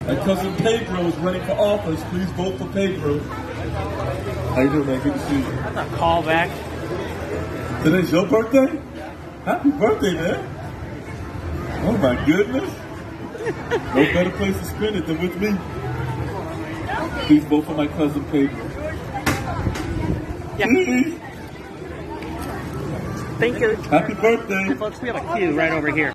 My cousin Pedro is running for office. Please vote for Pedro. How you doing, man? Good to see you. That's a call back. Today's your birthday? Happy birthday, man. Oh my goodness. No better place to spend it than with me. Please vote for my cousin Pedro. Yeah. Please. Thank you. Happy birthday. Folks, we have a queue right over here.